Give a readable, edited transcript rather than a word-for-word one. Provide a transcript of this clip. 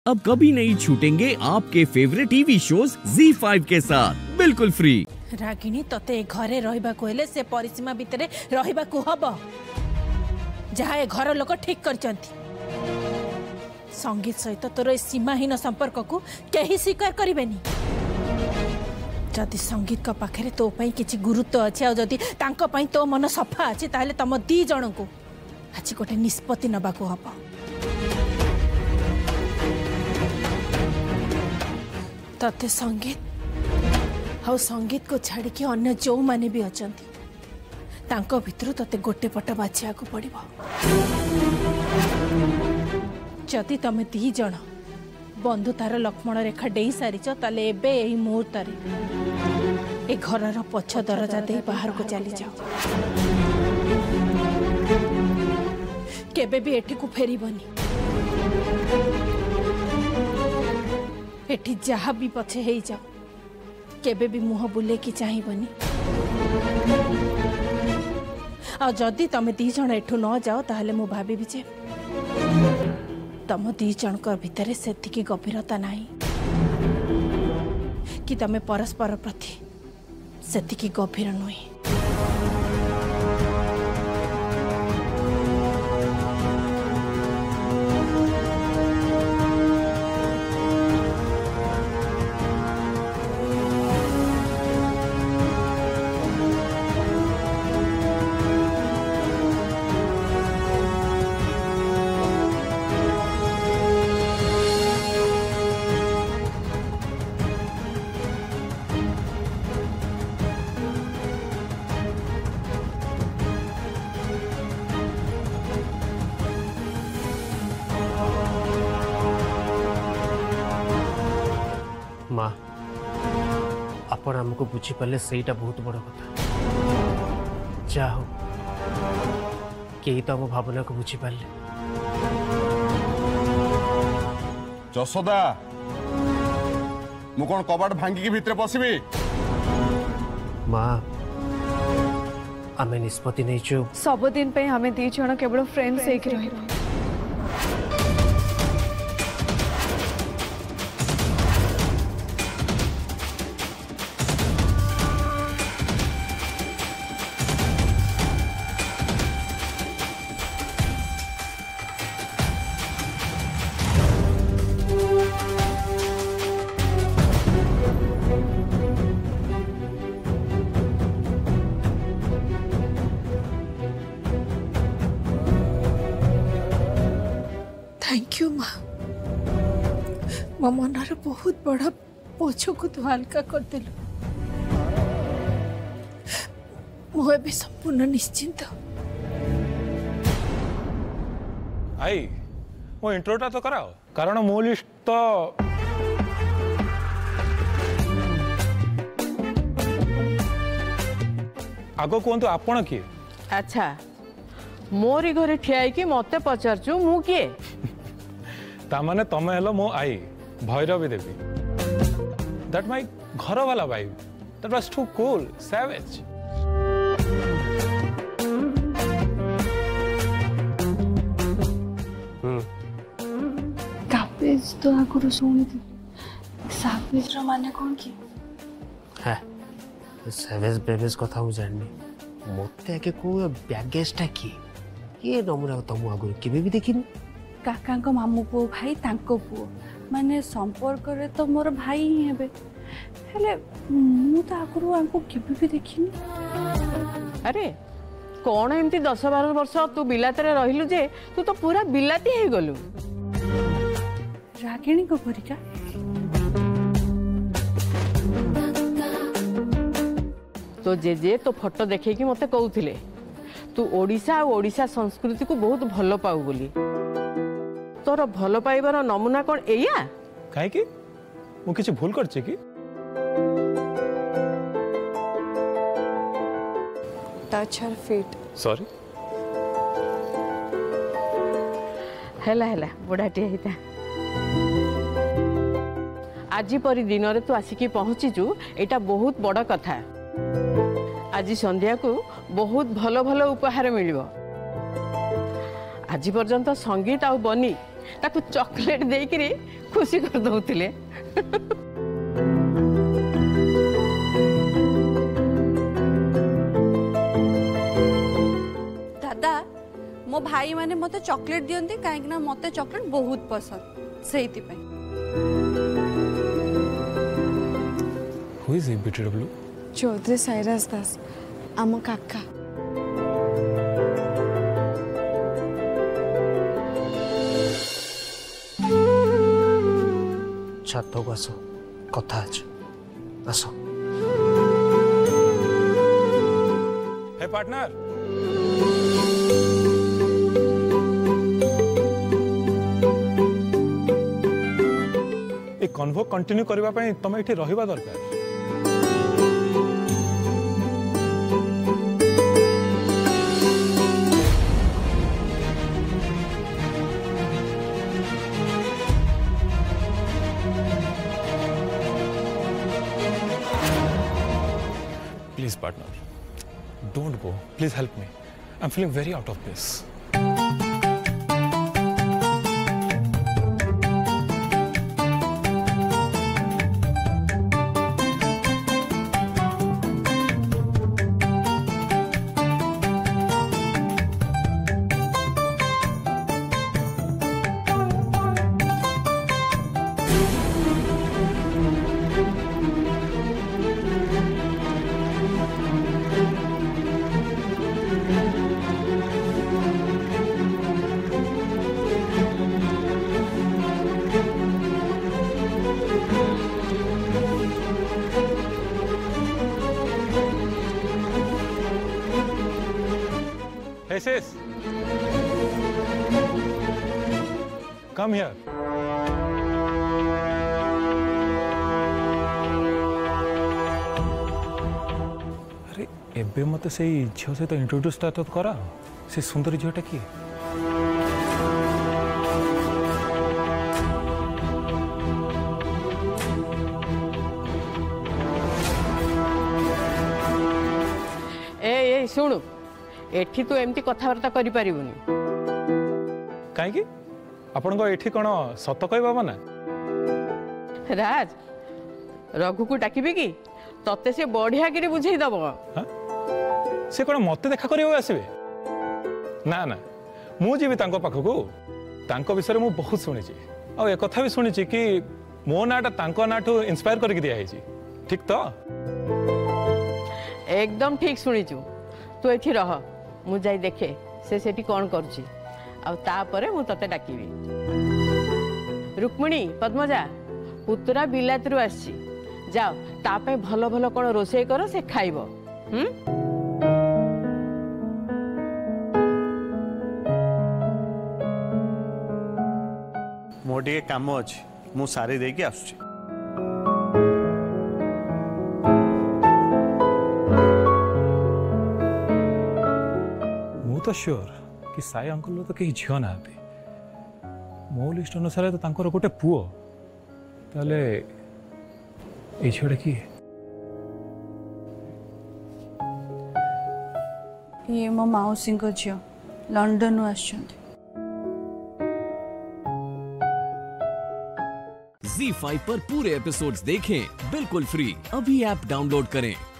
अब कभी नहीं छूटेंगे आपके फेवरेट टीवी शोज ZEE5 के साथ बिल्कुल फ्री। रागिणी तते घरे रहिबा को हेले से परिसीमा भितरे रहिबा को हबो जहा ए घर लोक ठीक करचंती। संगीत सहित तोर सीमाहीन संपर्क को केही स्वीकार करिवेनी। जदि संगीत का पाखरे तो पई किछि गुरुत्व अछि आ जदि तांको पई तो मन सफा अछि ताले तम दी जण को आज गोटे निष्पत्ति नबा को हबो। तते संगीत हाउ संगीत को छाड़ी के अन्य जो माने भी अचंती तांको भितरु तते गोटे पट बाछिया को पड़िबो। जदि तमे दी जण बंधुतार लक्ष्मण रेखा डेई सारिच ताले एबे एही मुहूर्त रे ए घरर पछ दरजा दे बाहर को चली जाओ। केबे भी एठी को फेरीबनी। एठी जहा भी पछे हेई जाओ केबे भी मुह बुले की चाहिबनी। आ जदि तमे दी जण एठू न जाओ ताहले मु भाबी भी जे तम दी जनकर भितरे सेतिकी गभीरता नाही कि तमे परस्पर प्रति सेतिकी गभीर नुई। माँ आपण आमको बुझी पाले सेटा बहुत बड़ कथा। जा हो कई तो आम भावना को बुझी पाले। जसोदा मु कौन कबाड़ भांगी के भितर पशिबी? माँ आमे निष्पत्ति नहीं छु सब दिन पे हमें दी जण केवल फ्रेंड्स एक रहिबो। थैंक यू माँ। मो मनर बहुत बड़ा बोझ को तू हल्का कर दिलु। मु एबे संपूर्ण निश्चिंत। आई मो इंट्रोटा तो कराओ कारण मो लिस्ट तो आगो कहतु आपण किए? अच्छा मोरी घरे ठिया कि मते पचारचु मु किए? तामाने तमे हेलो मो आई भैरवी देवी। दैट माय घर वाला wife. That was too cool savage. कापेज तो आगुरु सुनी थी। सापेज रो माने कोन की? है सैवेज बेबेज कथा हूँ जाननी मते आके को बैगेजटा की ये नमूना तुम आगुरु केबे भी देखिनी। काका को मामू पुओ भाई तांको पुओ माने संपर्क रे तो मोर भाई ही हेबे हेले मु तो आगुरु आंको केबे भी देखिनी। अरे कौन एमती 10-12 वर्ष तू बिलाते रहिलु जे तू तो पूरा बिलाती हे गलु। रागिणी को परिका तो जे तो फोटो देखे कि मते कहउथिले तू ओडिशा और ओडिशा संस्कृति को बहुत भलो पाऊ बोली। तोर भलो पाइबार नमूना कौन एया? काहे कि मु किछि भूल करछि कि? Touch her feet. सॉरी। हेला हेला बुढ़ाटी हेता आज परी दिन रे तू आसिकी पहुँचीचु एटा बहुत बड़ कथा। आज संध्या को बहुत भलो भलो उपहार मिलिबो। आज पर्यंत संगीत आ बनी ताकू चॉकलेट देकरी खुशी कर दउथिले। दादा मो भाई माने मते चॉकलेट दियंती काहे ना मते चॉकलेट बहुत पसंद सेहिति पे। Who is BTW? चौधरी साइरास दास आम काका। छात को आस कथा आज आस। हे पार्टनर, ए कन्वो कंटिन्यू करबा पई तमे एठी रहिबा दरकार। Please, partner, don't go. Please help me. I'm feeling very out of place. Hey sis, come here. अरे एबे मत से झील सहित इंट्रोड्यूस तो करा से सुंदर झीलटा किए? ए शुणु एठी तू एमती कथबार्ता करि परिबुनी। काहे आपण को एठी कोन सत कहबा मना? राज रघु को डाकिबे कि तते से बढ़िया गिरी बुझेई दबो। हां से कोन मते देखा करियो आसीबे? ना ना मु जीवी तांको पाखको तांको विषय मु बहुत सुनी छी आ ए कथा भी सुनी छी कि मो नाटा तांको नाठो इंस्पायर करके दिया है छी। ठीक तो? एकदम ठीक सुनी छु। तू एठी रह मु जाई देखे से सेठी कोन करछि आ तापरे मु तते डाकिबी। रुक्मिणी पद्मजा पुतरा बिलातरु आछि जाओ ता पे भलो भलो कोन रोसई करो से खाइबो। मोटे काम अछि मु सारी दे के आसुछि। तो श्योर कि साई अंकल तो कहीं झील ना मो लिस्ट अनुसार तो तांकर गोटे पुओ ताले ए झीलटा किए? ये मो मौसी को झियो लंदन आछंती। Z5 पर पूरे एपिसोड्स देखें बिल्कुल फ्री। अभी ऐप डाउनलोड करें।